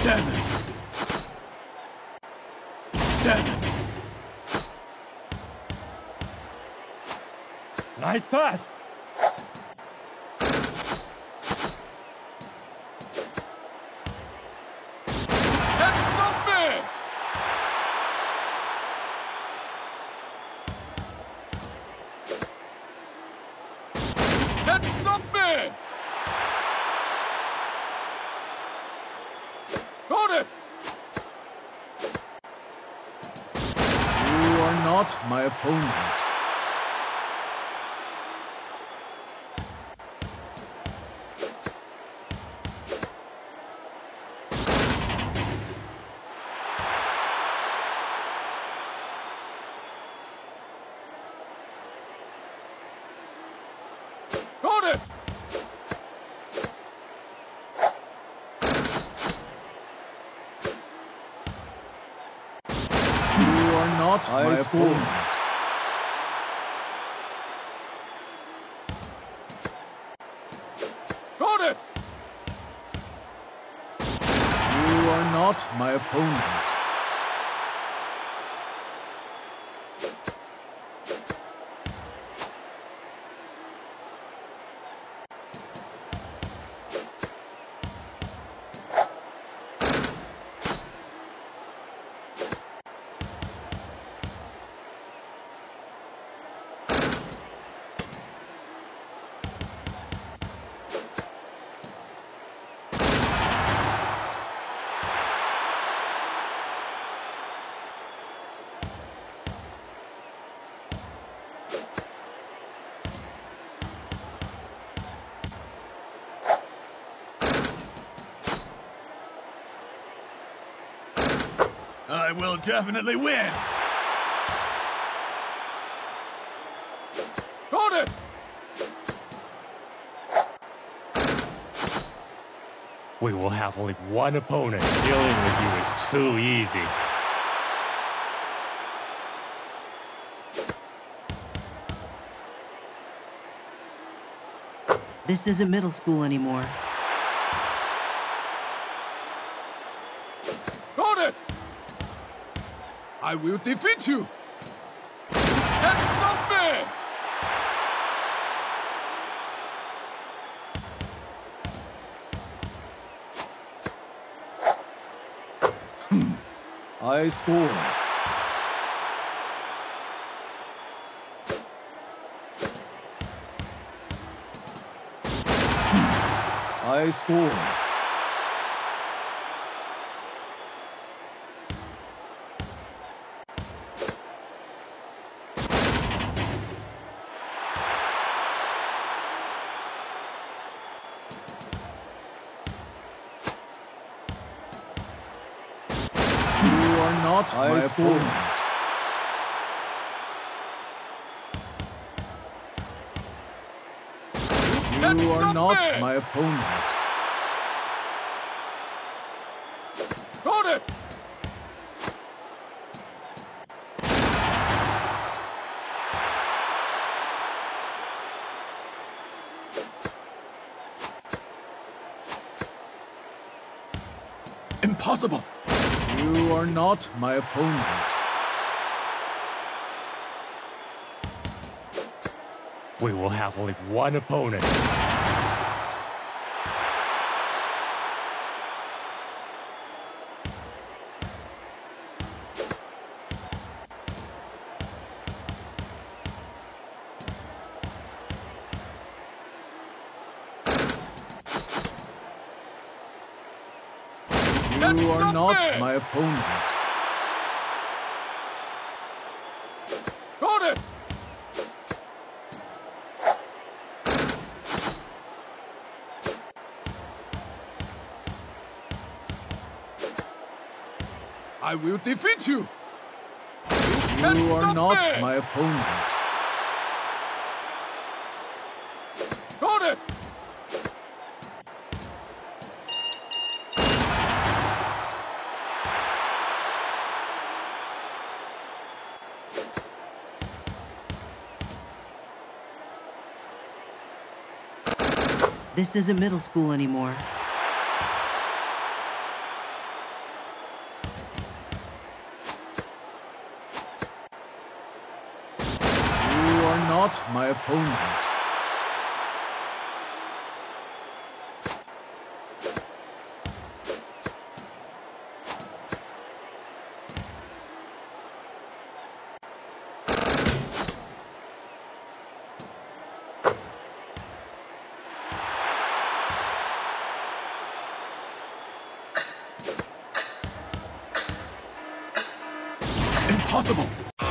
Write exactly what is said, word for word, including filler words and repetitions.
Damn it! Damn it! Nice pass! Can't stop me! Can't stop me! Got it! You are not my opponent. Got it! You are not my opponent. Got it! You are not my opponent. I will definitely win! Got it! We will have only one opponent. Dealing with you is too easy. This isn't middle school anymore. Got it! I will defeat you! Can't stop me! Hmm. I score. Hmm. I score. You are not my opponent. You are not my opponent. Got it! Impossible! You are not my opponent. We will have only one opponent. You are not my opponent. Got it! I will defeat you! You are not my opponent. Got it! This isn't middle school anymore. not my opponent. Impossible!